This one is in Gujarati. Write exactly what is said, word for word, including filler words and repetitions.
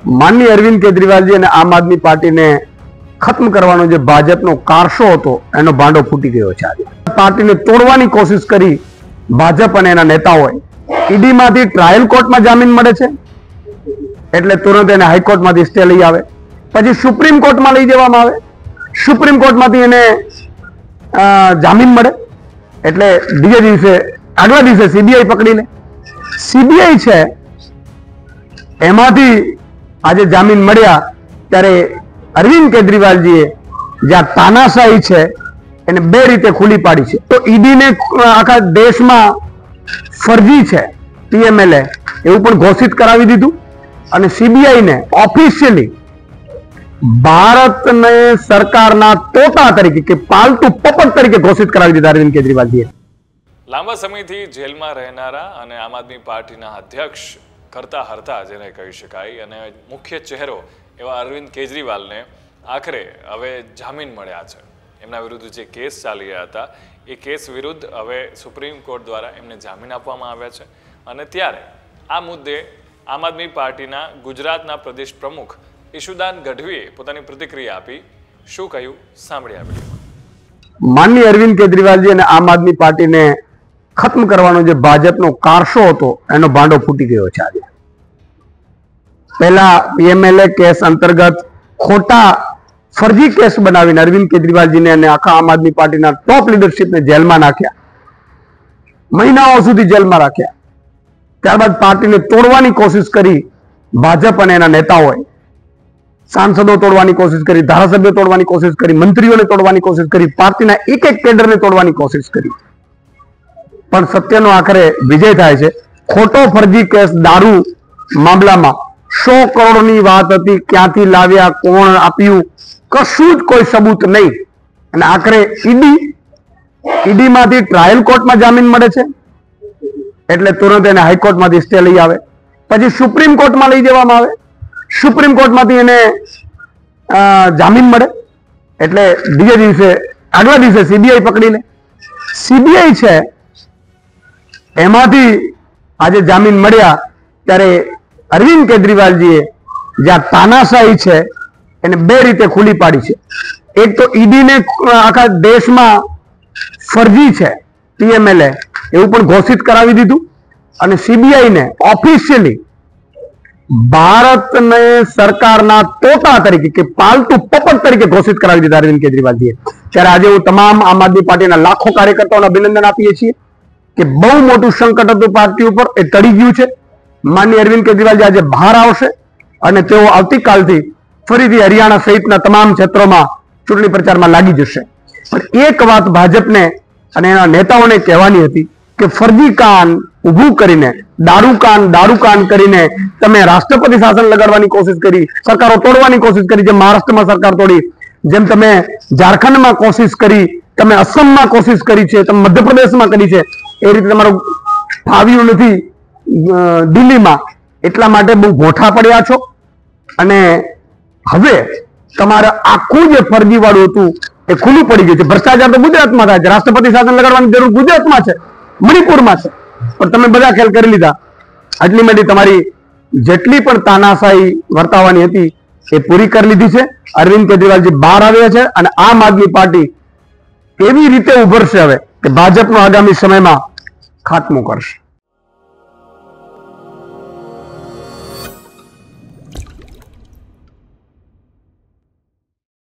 माननीय अरविंद केजरीवालजी અને આમ આદમી પાર્ટીને ખત્મ કરવાનો જે ભાજપનો કારસો હતો એનો ભાંડો ફૂટી ગયો છે। આજે પાર્ટીને તોડવાની કોશિશ કરી ભાજપ અને એના નેતાઓએ ઈડી માંથી ટ્રાયલ કોર્ટમાં જામીન મળે છે એટલે તુરંત એને હાઈકોર્ટમાંથી સ્ટે લઈ આવે, પછી સુપ્રીમ કોર્ટમાં લઈ જવામાં આવે, સુપ્રીમ કોર્ટમાંથી એને જામીન મળે એટલે બીજે દિવસે આગલા દિવસે સીબીઆઈ પકડી લે। સીબીઆઈ છે એમાંથી આજે જામીન મળ્યા ત્યારે અરવિંદ કેજરીવાલજીએ જ્યાં તાનાશાહી છે એને બે રીતે ખુલ્લી પાડી છે। તો ઈડી ને આખા દેશમાં ફરજી છે પીએમએલએ એવું પણ ઘોષિત કરાવી દીધું અને સીબીઆઈ ને ઓફિશિયલી ભારતને સરકારના તોતા તરીકે કે પાલતુ પપટ તરીકે ઘોષિત કરાવી દીધા અરવિંદ કેજરીવાલજીએ। લાંબા સમયથી જેલમાં રહેનારા અને આમ આદમી પાર્ટીના અધ્યક્ષ કરતા હરતા જેને કહી શકાય અને મુખ્ય ચહેરો એવા અરવિંદ કેજરીવાલને આખરે હવે જામીન મળ્યા છે। એમના વિરુદ્ધ જે કેસ ચાલી રહ્યા હતા એ કેસ વિરુદ્ધ હવે સુપ્રીમ કોર્ટ દ્વારા એમને જામીન આપવામાં આવ્યા છે અને ત્યારે આ મુદ્દે આમ આદમી પાર્ટીના ગુજરાતના પ્રદેશ પ્રમુખ ઈશુદાન ગઢવીએ પોતાની પ્રતિક્રિયા આપી। શું કહ્યું સાંભળીએ આ વિડીયોમાં। માનનીય અરવિંદ કેજરીવાલજી અને આમ આદમી પાર્ટીને ખત્મ કરવાનો જે ભાજપનો કારસો હતો એનો ભાંડો ફૂટી ગયો છે। આજે પહેલા પીએમએલએ કેસ અંતર્ગત ખોટા ફરજી કેસ બનાવીને અરવિંદ કેજરીવાલજીને અને આખા આમ આદમી પાર્ટીના ટોપ લીડરશીપને જેલમાં નાખ્યા, મહિનાઓ સુધી જેલમાં રાખ્યા। ત્યારબાદ પાર્ટીને તોડવાની કોશિશ કરી ભાજપ અને એના નેતાઓએ, સાંસદો તોડવાની કોશિશ કરી, ધારાસભ્યો તોડવાની કોશિશ કરી, મંત્રીઓને તોડવાની કોશિશ કરી, પાર્ટીના એક એક કેડરને તોડવાની કોશિશ કરી, પણ સત્યનો આખરે વિજય થાય છે। ખોટો ફરજી કેસ દારૂ મામલામાં સો કરોડની વાત હતી, ક્યાંથી લાવ્યા, કોણ આપ્યું, કશું જ કોઈ સબૂત નહીં અને આખરે ઈડી ઈડી માંથી ટ્રાયલ કોર્ટમાં જામીન મળે છે એટલે તુરંત એને હાઈકોર્ટમાંથી સ્ટે લઈ આવે, પછી સુપ્રીમ કોર્ટમાં લઈ જવામાં આવે, સુપ્રીમ કોર્ટમાંથી એને જામીન મળે એટલે બીજે દિવસે આગલા દિવસે સીબીઆઈ પકડી લે। સીબીઆઈ છે એમાંથી આજે જામીન મળ્યા ત્યારે અરવિંદ કેજરીવાલજીએ જ્યાં તાનાશાહી છે એને બે રીતે ખુલ્લી પાડી છે। એક તો ઈડી ને આખા દેશમાં ફરજી છે પીએમએલએ એવું પણ ઘોષિત કરાવી દીધું અને સીબીઆઈ ને ઓફિશિયલી ભારતને સરકારના તોતા તરીકે કે પાલતુ પપટ તરીકે ઘોષિત કરાવી દીધા અરવિંદ કેજરીવાલજીએ। ત્યારે આજે હું તમામ આમ આદમી પાર્ટીના લાખો કાર્યકર્તાઓને અભિનંદન આપીએ છીએ કે બહુ મોટું સંકટ હતું પાર્ટી ઉપર, એ ટળી ગયું છે। માનનીય અરવિંદ કેજરીવાલજી આજે બહાર આવશે અને તેઓ આવતીકાલથી ફરીથી હરિયાણા સહિતના તમામ ક્ષેત્રોમાં ચૂંટણી પ્રચારમાં લાગી જશે। પણ એક વાત ભાજપને અને એના નેતાઓને કહેવાની હતી કે ફરજી કાન ઊભું કરીને, દારૂ કાન દારૂ કાન કરીને તમે રાષ્ટ્રપતિ શાસન લગાડવાની કોશિશ કરી, સરકારો તોડવાની કોશિશ કરી, જેમ મહારાષ્ટ્રમાં સરકાર તોડી, જેમ તમે ઝારખંડમાં કોશિશ કરી, તમે અસમમાં કોશિશ કરી છે, તમે મધ્યપ્રદેશમાં કરી છે, એ રીતે તમારું ફાવ્યું નથી દિલ્હીમાં, એટલા માટે બહુ ગોઠા પડ્યા છો અને હવે તમારે આખું જે ફરજી વાળું હતું એ ખુલ્લું પડી ગયું છે। ભ્રષ્ટાચાર તો ગુજરાતમાં થાય છે, રાષ્ટ્રપતિ શાસન લગાડવાની જરૂર ગુજરાતમાં છે, મણિપુરમાં છે, પણ તમે બધા ખેલ કરી લીધા। આટલી મોટી તમારી જેટલી પણ તાનાશાહી વર્તાવાની હતી એ પૂરી કરી લીધી છે। અરવિંદ કેજરીવાલજી બહાર આવ્યા છે અને આમ આદમી પાર્ટી એવી રીતે ઉભરશે હવે કે ભાજપનો આગામી સમયમાં ખાત્મો કરશે।